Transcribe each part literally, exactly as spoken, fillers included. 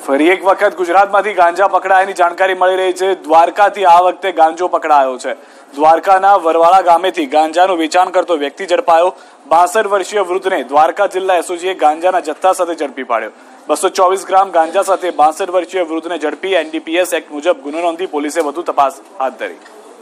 ફરી એક વખત ગુજરાતમાંથી ગાંજા પકડાયાની જાણકારી મળી રહી છે। દ્વારકાથી આ વખતે ગાંજો પકડાયો છે। દ્વારકાના વરવાળા ગામેથી ગાંજાનું વેચાણ કરતો વ્યક્તિ ઝડપાયો। બાસઠ વર્ષીય વૃદ્ધને દ્વારકા જિલ્લા એસઓજીએ ગાંજાના જથ્થા સાથે ઝડપી પાડ્યો। બસો ચોવીસ ગ્રામ ગાંજા સાથે બાસઠ વર્ષીય વૃદ્ધને ઝડપી એનડીપીએસ એક્ટ મુજબ ગુનો નોંધી પોલીસે વધુ તપાસ હાથ ધરી।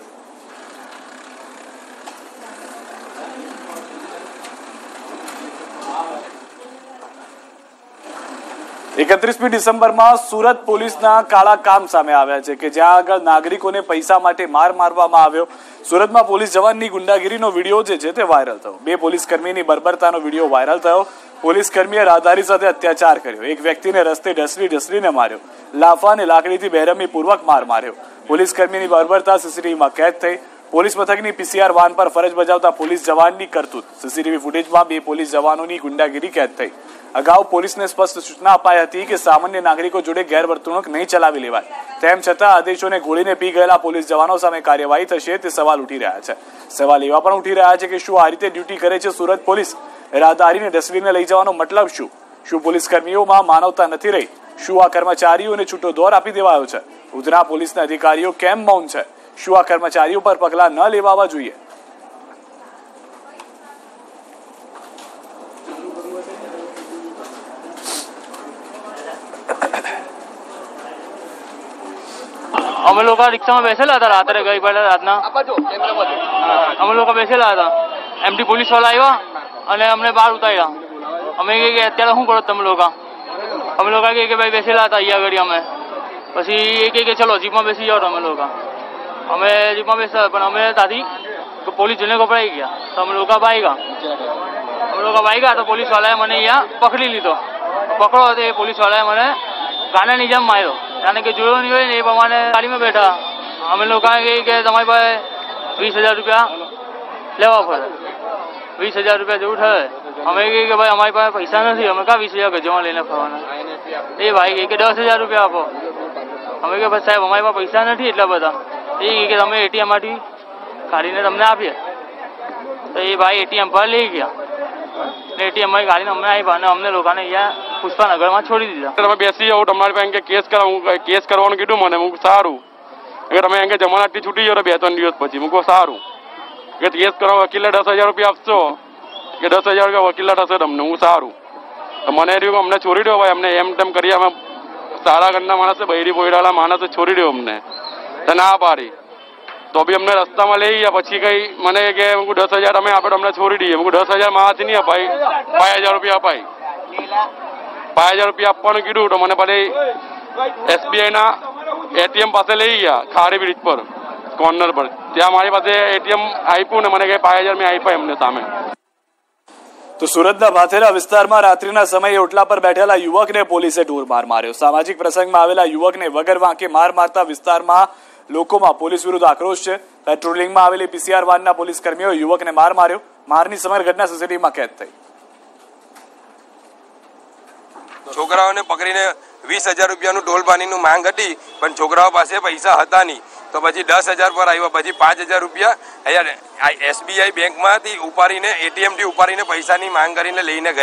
એકત્રીસમી ડિસેમ્બરમાં સુરત પોલીસના કાળા કામ સામે આવ્યા છે કે જ્યાં આગળ નાગરિકોને પૈસા માટે માર મારવામાં આવ્યો। સુરતમાં પોલીસ જવાનની ગુંડાગીરીનો વિડીયો જે છે તે વાયરલ થયો। બે પોલીસ કર્મીની બર્બરતાનો વિડીયો વાયરલ થયો। પોલીસ કર્મીએ રાહદારી સાથે અત્યાચાર કર્યો। એક વ્યક્તિને રસ્તે ઢસડી ઢસડીને માર્યો। લાફા અને લાકડીથી બેરહમી પૂર્વક માર માર્યો। પોલીસ કર્મીની બર્બરતા સીસીટીવીમાં કેદ થઈ। પોલીસ મથકની પીસીઆર વાન પર ફરજ બજાવતા પોલીસ જવાનની કરતૂત। સીસીટીવી ફૂટેજમાં બે પોલીસ જવાનોની ગુંડાગીરી કેદ થઈ। અગાઉ પોલીસને સ્પષ્ટ સૂચના અપાઈ હતી કે સામાન્ય નાગરિકો જોડે ગેરવર્તણૂક નહીં ચલાવી લેવાય। તેમ છતાં આદેશોને ગોળીને પી ગયેલા પોલીસ જવાનો સામે કાર્યવાહી થશે તે સવાલ ઉઠી રહ્યા છે। સવાલ એવા પણ ઉઠી રહ્યા છે કે શું આ રીતે ડ્યુટી કરે છે સુરત પોલીસ? રાહદારીને ડસ્ટબિનને લઈ જવાનો મતલબ શું? શું પોલીસ કર્મીઓમાં માનવતા નથી રહી? શું આ કર્મચારીઓને છૂટો દોર આપી દેવાયો છે? ઉધના પોલીસના અધિકારીઓ કેમ મૌન છે? શું આ કર્મચારીઓ પર પગલાં ન લેવાવા જોઈએ? અમે લોકો રિક્ષામાં બેસેલા હતા રાત્રે ગઈ પહેલા રાતના અમે લોકો બેસેલા હતા। એમડી પોલીસ વાળા આવ્યા અને અમને બહાર ઉતાર્યા। અમે કહે કે અત્યારે શું કરો તમે લોકો? અમે લોકો કહે કે ભાઈ બેસેલા હતા અહીંયા આગળ અમે પછી એ કહે કે ચલો જીપમાં બેસી જાઓ। અમે લોકો અમે જીપમાં બેસા પણ અમે ત્યાંથી પોલીસ જોઈને ગભરાઈ ગયા તો અમે લોકો ભાગ્યા। અમે લોકો ભાગ્યા તો પોલીસ વાળાએ મને અહીંયા પકડી લીધો। પકડો તો એ પોલીસ વાળાએ મને ગાનાની જેમ માર્યો। જાણે કે જોયો નહીં હોય ને એ પ્રમાણે ગાડીમાં બેઠા। અમે લોકો કહે કે તમારી પાસે વીસ હજાર રૂપિયા લેવા પડે, વીસ હજાર રૂપિયા જેવું થાય। અમે કહે કે ભાઈ અમારી પાસે પૈસા નથી, અમે ક્યાં વીસ હજાર ગજવામાં લઈને ફરવાના? એ ભાઈ કહે કે દસ હજાર રૂપિયા આપો। અમે કે ભાઈ સાહેબ અમારી પાસે પૈસા નથી એટલા બધા। એ કહે કે તમે એટીએમમાંથી કાઢીને તમને આપીએ। તો એ ભાઈ એટીએમ પર લઈ ગયા ને એટીએમ માં ગાડીને અમને આવી અને અમને લોકોને અહીંયા પુષ્પાનગરમાં છોડી દીધા। તમે બેસી જાઓ, તમારી પાસે કેસ કરાવું, કેસ કરવાનું કીધું મને। હું સારું કે તમે એમ કે જમાનતથી છૂટી જાઓ બે ત્રણ દિવસ પછી। મૂકો સારું કે કેસ કરવા વકીલે દસ હજાર રૂપિયા આપશો કે દસ હજાર રૂપિયા વકીલા થશે તમને। હું સારું મને રહ્યું અમને છોડી દો ભાઈ, અમને એમ તેમ કરી અમે સારા ઘરના માણસે બૈરી બોયડાવાળા માણસે છોડી દો અમને। તો ના પાડી તો બી અમને રસ્તામાં લઈ ગયા। પછી કઈ મને કે હું દસ હજાર અમે આપણે અમને છોડી દઈએ। હું દસ હજાર મારાથી નહીં અપાય, પાંચ હજાર રૂપિયા અપાય। પાંચ હજાર રૂપિયા આપવાનું કીધું તો મને પછી એસબીઆઈ ના એટીએમ પાસે લઈ ગયા ખારી બ્રિજ પર કોર્નર પર। ત્યાં મારી પાસે એટીએમ આપ્યું ને મને કે પાંચ હજાર મેં આપ્યા એમને સામે। તો સુરતના ભાથેરા વિસ્તારમાં રાત્રિના સમયે ઓટલા પર બેઠેલા યુવકને પોલીસે ઢોર માર માર્યો। સામાજિક પ્રસંગમાં આવેલા યુવકને વગર વાંકે માર મારતા વિસ્તારમાં લોકોમાં પોલીસ વિરુદ્ધ આક્રોશ છે। પેટ્રોલિંગમાં આવેલી પીસીઆર વાનના પોલીસ કર્મીઓ યુવકને માર માર્યો। મારની સમગ્ર ઘટના સીસીટીવીમાં કેદ થઈ। છોકરાઓને પકડીને વીસ હજાર રૂપિયાનું ઢોલબાનીનું માંગ હતી પણ છોકરાઓ પાસે પૈસા હતા નહીં તો પછી દસ હજાર પર આવ્યા। પછી પાંચ હજાર રૂપિયા અહીંયા એસબીઆઈ બેંકમાંથી ઉપાડીને એટીએમથી ઉપાડીને પૈસાની માંગ કરીને લઈને ગયા।